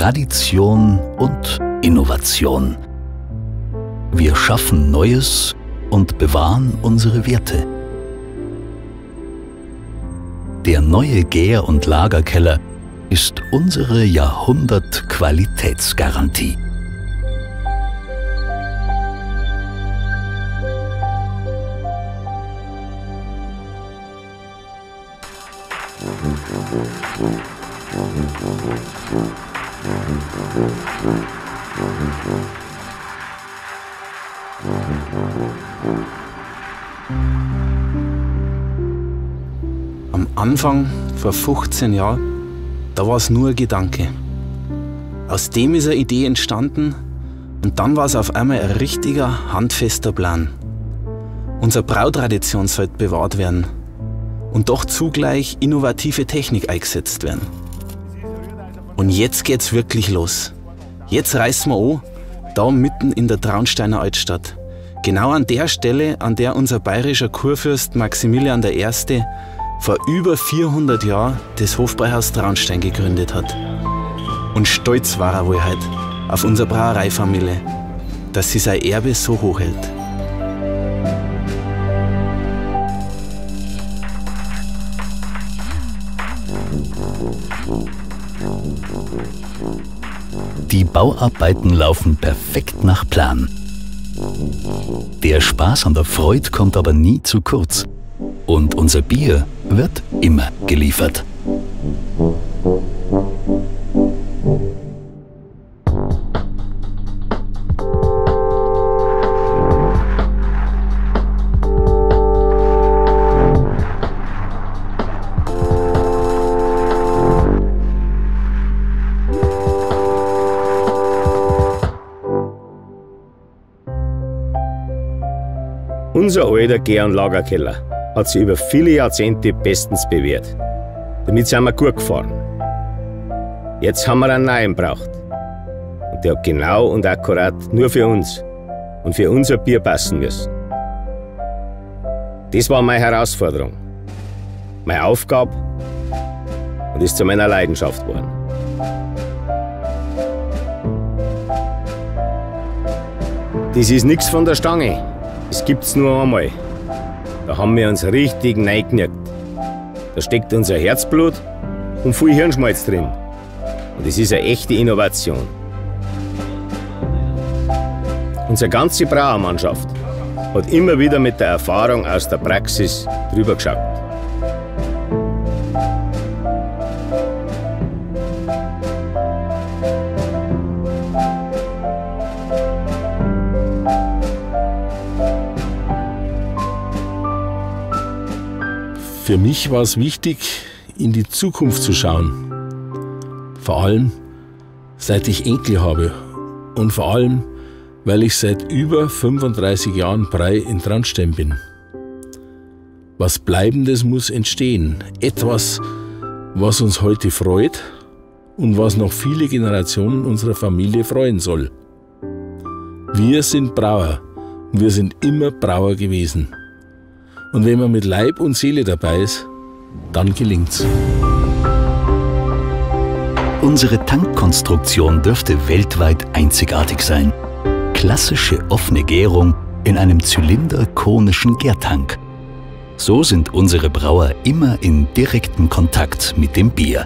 Tradition und Innovation. Wir schaffen Neues und bewahren unsere Werte. Der neue Gär- und Lagerkeller ist unsere Jahrhundert-Qualitätsgarantie. Am Anfang, vor 15 Jahren, da war es nur ein Gedanke. Aus dem ist eine Idee entstanden und dann war es auf einmal ein richtiger, handfester Plan. Unsere Brautradition sollte bewahrt werden und doch zugleich innovative Technik eingesetzt werden. Und jetzt geht's wirklich los. Jetzt reißen wir an, da mitten in der Traunsteiner Altstadt. Genau an der Stelle, an der unser bayerischer Kurfürst Maximilian I. vor über 400 Jahren das Hofbräuhaus Traunstein gegründet hat. Und stolz war er wohl heute auf unsere Brauereifamilie, dass sie sein Erbe so hoch hält. Die Bauarbeiten laufen perfekt nach Plan. Der Spaß an der Freude kommt aber nie zu kurz. Und unser Bier wird immer geliefert. Unser alter Gär- und Lagerkeller hat sich über viele Jahrzehnte bestens bewährt. Damit sind wir gut gefahren. Jetzt haben wir einen neuen gebraucht. Und der hat genau und akkurat nur für uns und für unser Bier passen müssen. Das war meine Herausforderung, meine Aufgabe und ist zu meiner Leidenschaft geworden. Das ist nichts von der Stange. Das gibt's nur einmal. Da haben wir uns richtig reingeknickt. Da steckt unser Herzblut und viel Hirnschmalz drin. Und das ist eine echte Innovation. Unsere ganze Brauermannschaft hat immer wieder mit der Erfahrung aus der Praxis drüber geschaut. Für mich war es wichtig, in die Zukunft zu schauen. Vor allem, seit ich Enkel habe und vor allem, weil ich seit über 35 Jahren Brei in Traunstein bin. Was Bleibendes muss entstehen. Etwas, was uns heute freut und was noch viele Generationen unserer Familie freuen soll. Wir sind Brauer und wir sind immer Brauer gewesen. Und wenn man mit Leib und Seele dabei ist, dann gelingt's. Unsere Tankkonstruktion dürfte weltweit einzigartig sein. Klassische offene Gärung in einem zylinderkonischen Gärtank. So sind unsere Brauer immer in direktem Kontakt mit dem Bier.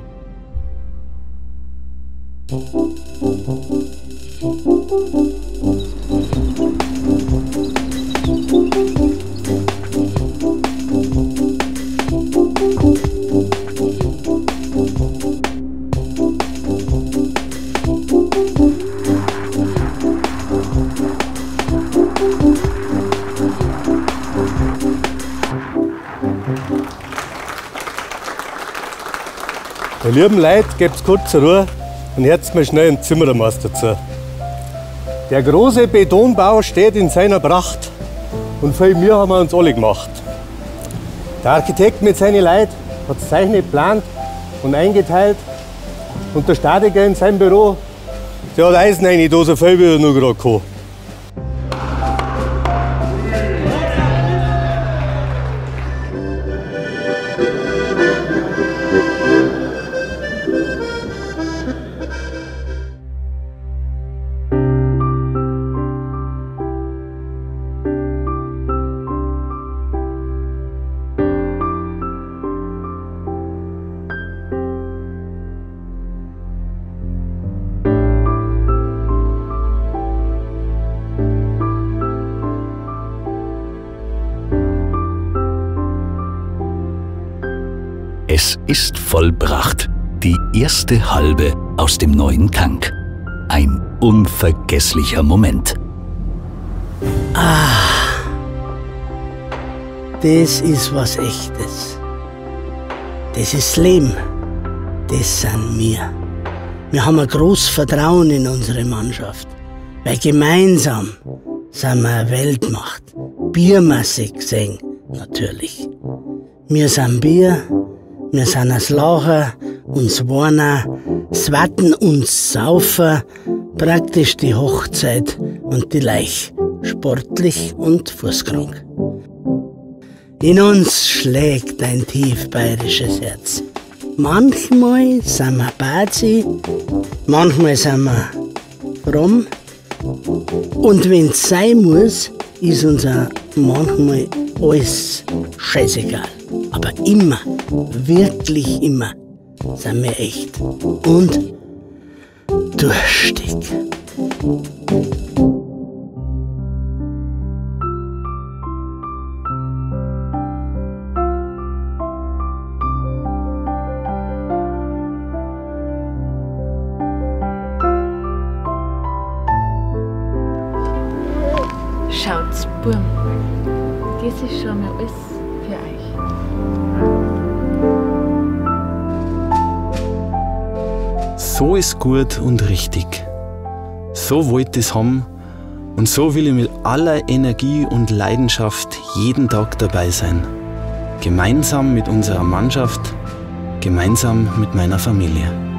Meine lieben Leute, gebt's kurz Ruhe und hört mir schnell den Zimmermeister zu. Der große Betonbau steht in seiner Pracht und viel Mühe haben wir uns alle gemacht. Der Architekt mit seinen Leuten hat das Zeichen geplant und eingeteilt und der Statiker in seinem Büro, der hat Eisen rein, da so viel wie er nur gerade kann. Es ist vollbracht. Die erste Halbe aus dem neuen Tank. Ein unvergesslicher Moment. Das ist was Echtes. Das ist Leben. Das sind wir. Wir haben ein großes Vertrauen in unsere Mannschaft. Weil gemeinsam sind wir eine Weltmacht. Biermäßig gesehen, natürlich. Wir sind Bier, wir sind das Lachen, uns Warner, Swatten und Saufen, praktisch die Hochzeit und die Leich, sportlich und fußkrank. In uns schlägt ein tief bayerisches Herz. Manchmal sind wir Bazi, manchmal sind wir fromm. Und wenn's sein muss, ist uns auch manchmal alles scheißegal. Aber immer, wirklich immer, sind wir echt und durstig. Schaut's, Burm, das ist schon mal alles für euch. So ist gut und richtig. So wollt ich's haben und so will ich mit aller Energie und Leidenschaft jeden Tag dabei sein. Gemeinsam mit unserer Mannschaft, gemeinsam mit meiner Familie.